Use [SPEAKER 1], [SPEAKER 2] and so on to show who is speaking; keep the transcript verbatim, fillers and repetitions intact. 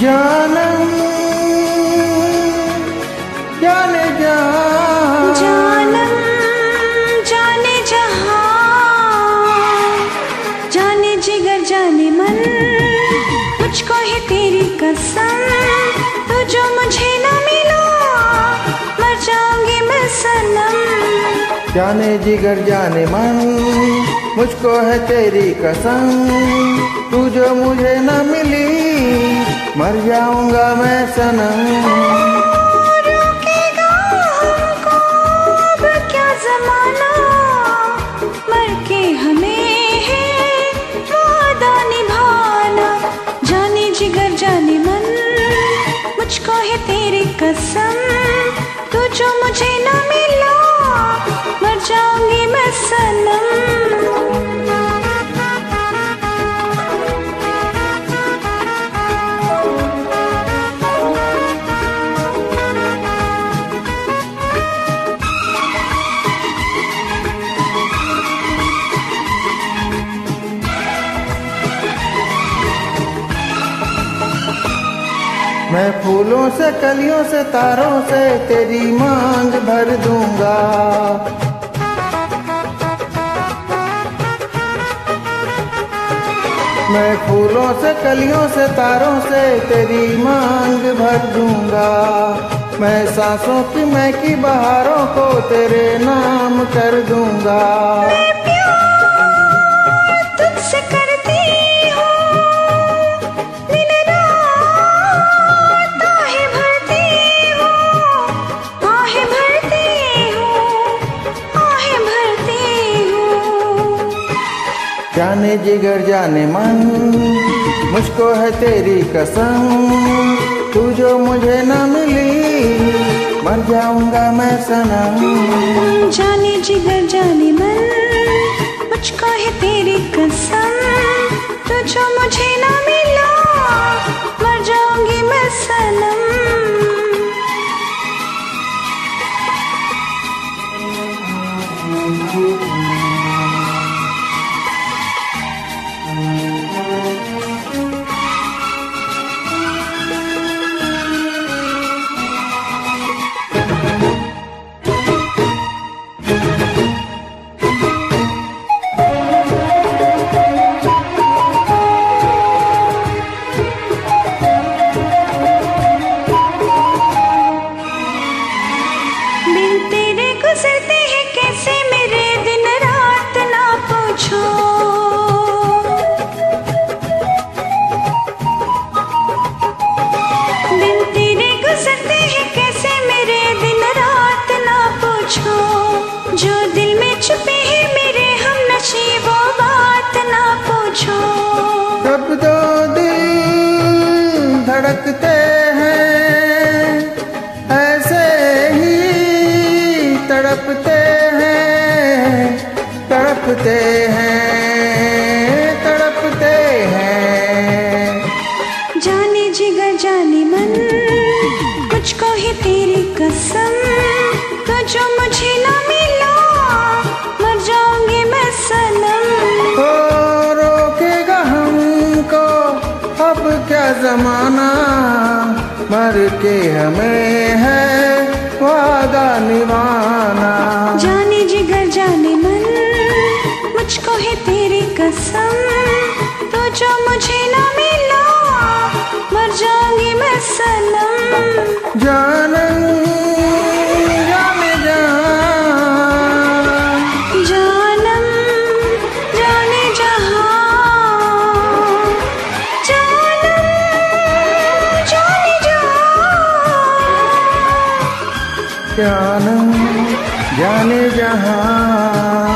[SPEAKER 1] जानम जाने जा
[SPEAKER 2] जानम जाने जहां, जाने जिगर जाने मन, मुझको है तेरी कसम। तू जो मुझे न मिला मर जाऊंगी मैं सनम।
[SPEAKER 1] जाने जिगर जाने मन, मुझको है तेरी कसम। तू जो मुझे न मिली मर जाऊंगा मैं सनम।
[SPEAKER 2] रोकेगा हमको अब क्या जमाना, मर के हमें है वादा निभाना। जाने जिगर जाने मन, मुझको है तेरी कसम। तू जो मुझे न मिला मर जाऊंगी मैं सनम।
[SPEAKER 1] मैं फूलों से कलियों से तारों से तेरी मांग भर दूंगा। मैं फूलों से कलियों से तारों से तेरी मांग भर दूंगा। मैं सांसों की महकी बहारों को तेरे नाम कर दूंगा।
[SPEAKER 2] मैं प्यार तुझसे करती हूँ, दिन रात आहें भरती हूँ, आहें भरती हूँ, आहें भरती हूँ।
[SPEAKER 1] जाने जिगर जाने मन, मुझको है तेरी कसम। तू जो मुझे न मिली मर जाऊंगा मैं सनम।
[SPEAKER 2] जाने जिगर जाने मन, मुझको है तेरी कसम। तू जो मुझे न मिला मर जाऊंगी मैं सनम। गुजरते हैं कैसे मेरे दिन रात ना पूछो। दिन तेरे गुजरते हैं कैसे मेरे दिन रात ना पूछो। जो दिल में छुपे हैं मेरे हम नशीबो बात ना पूछो।
[SPEAKER 1] कब दो दिल धड़कते हैं ऐसे ही तड़पते हैं, तड़पते हैं, तड़पते हैं।
[SPEAKER 2] जाने जिगर जाने मन, मुझको ही तेरी कसम। तो जो मुझे न मिला मर जाऊंगी मैं सनम।
[SPEAKER 1] ओ रोकेगा हमको अब क्या जमाना, मर के हमें है वादा निभाना।
[SPEAKER 2] जाने जिगर जाने मन, मुझको है तेरी कसम। तो जो मुझे न मिला मर जाऊंगी मैं सनम।
[SPEAKER 1] जानम जाने जा,
[SPEAKER 2] जानम जाने जहां, जानम जाने जहां।
[SPEAKER 1] जानम जाने जहां।